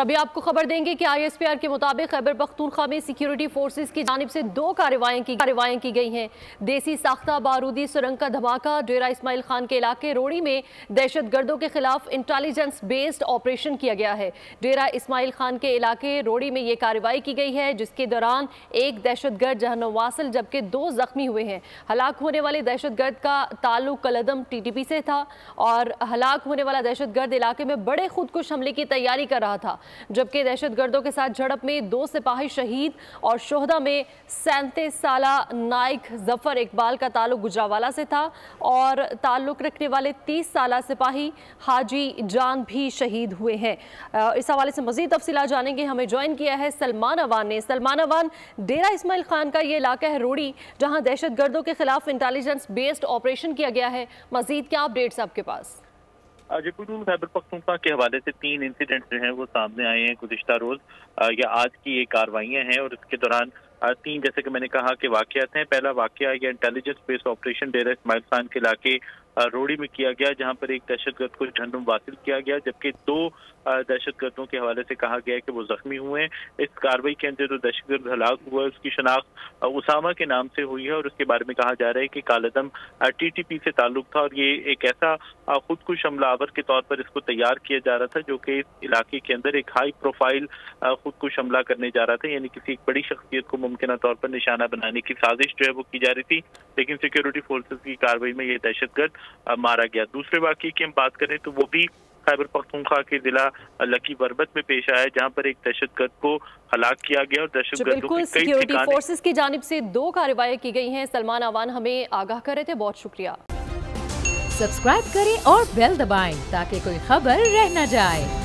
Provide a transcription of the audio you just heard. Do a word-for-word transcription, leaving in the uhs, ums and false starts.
अभी आपको खबर देंगे कि आई एस पी आर के मुताबिक खैबर पख्तूनख्वा में सिक्योरिटी फोर्सेस की जानिब से दो कार्रवाइयां की कार्रवाइयां की गई हैं। देसी साख्ता बारूदी सुरंग का धमाका। डेरा इस्माइल खान के इलाके रोड़ी में दहशत गर्दों के खिलाफ इंटेलिजेंस बेस्ड ऑपरेशन किया गया है। डेरा इस्माइल खान के इलाके रोड़ी में ये कार्रवाई की गई है, जिसके दौरान एक दहशत गर्द जहन्नुम वासिल जबकि दो जख्मी हुए हैं। हलाक होने वाले दहशत गर्द का ताल्लुक कलदम टी टी पी से था और हलाक होने वाला दहशत गर्द इलाके में बड़े खुदकुश हमले की तैयारी कर रहा था, जबकि दहशत गर्दों के साथ झड़प में दो सिपाही शहीद और शोहदा में सैंतीस साला नाइक जफर इकबाल का ताल्लुक गुजरावाला से था और ताल्लुक रखने वाले तीस साला सिपाही हाजी जान भी शहीद हुए हैं। इस हवाले से मजीद तफसीलात जानेंगे। हमें ज्वाइन किया है सलमान अवान ने। सलमान अवान, डेरा इस्माइल खान का ये इलाका है रोड़ी, जहां दहशत गर्दों के खिलाफ इंटेलिजेंस बेस्ड ऑपरेशन किया गया है। मजीद क्या अपडेट्स आपके पास? जयपुर खैबर पख्तूनख्वा के हवाले से तीन इंसिडेंट जो हैं वो सामने आए हैं गुज़िश्ता रोज या आज की ये कार्रवाइयाँ हैं और इसके दौरान तीन, जैसे कि मैंने कहा कि वाक़यात हैं। पहला वाक़या या intelligence based operation Dera Ismail Khan के इलाके रोड़ी में किया गया, जहां पर एक दहशतगर्द को जहन्नुम वासिल किया गया, जबकि दो दहशतगर्दों के हवाले से कहा गया है कि वो जख्मी हुए हैं। इस कार्रवाई के अंदर जो दहशतगर्द हलाक हुआ है उसकी शनाख्त उसामा के नाम से हुई है और उसके बारे में कहा जा रहा है कि कालदम टी टी पी से ताल्लुक था और ये एक ऐसा खुदकुश हमलावर के तौर पर इसको तैयार किया जा रहा था जो कि इस इलाके के अंदर एक हाई प्रोफाइल खुदकुश हमला करने जा रहा था, यानी किसी एक बड़ी शख्सियत को मुमकिन तौर पर निशाना बनाने की साजिश जो है वो की जा रही थी, लेकिन सिक्योरिटी फोर्सेस की कार्रवाई में ये दहशतगर्द मारा गया। दूसरे वाक़ये की हम बात करें तो वो भी खैबर पख्तूनख्वा के जिला लकी बरबत में पेश आया, जहां पर एक दहशतगर्द को हलाक किया गया और दहशतगर्दों की कई सिक्योरिटी फोर्सेस की जानिब से दो कार्रवाई की गई हैं। सलमान अवान हमें आगाह कर रहे थे, बहुत शुक्रिया। सब्सक्राइब करें और बेल दबाएं ताकि कोई खबर रह न जाए।